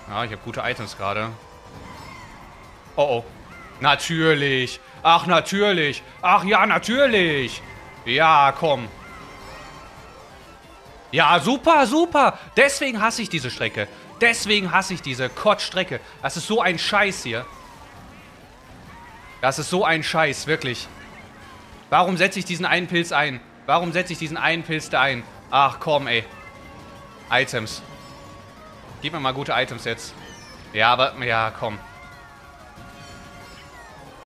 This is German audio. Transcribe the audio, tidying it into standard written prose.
Ja, ich habe gute Items gerade. Oh, oh. Natürlich. Ach, natürlich. Ach, ja, natürlich. Ja, komm. Ja, super, super. Deswegen hasse ich diese Strecke. Deswegen hasse ich diese Kotzstrecke. Das ist so ein Scheiß hier. Das ist so ein Scheiß, wirklich. Warum setze ich diesen einen Pilz ein? Warum setze ich diesen einen Pilz da ein? Ach, komm, ey. Items. Gib mir mal gute Items jetzt. Ja, aber, ja, komm.